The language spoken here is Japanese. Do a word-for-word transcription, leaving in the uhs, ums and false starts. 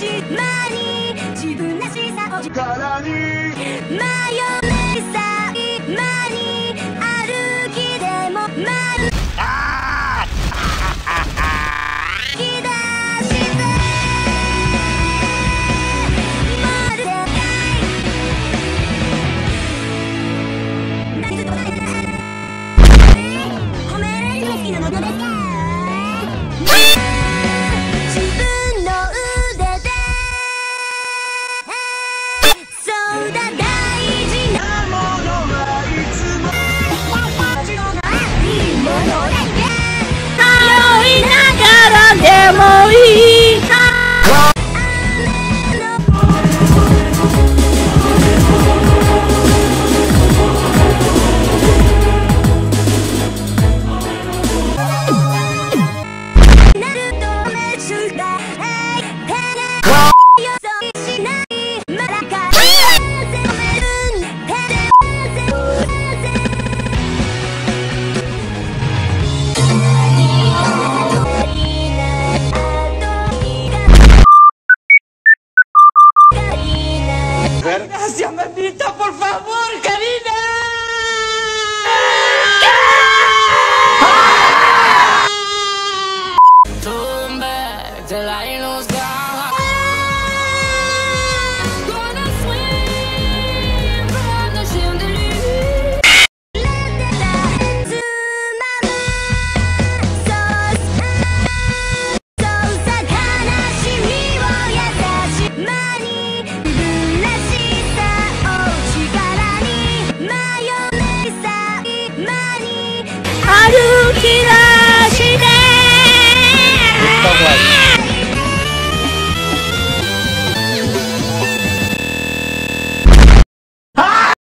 島に自分らしさをからに迷いさ今に歩きでも丸あき出してまるで何ずっと褒められるの好きなのどうですか？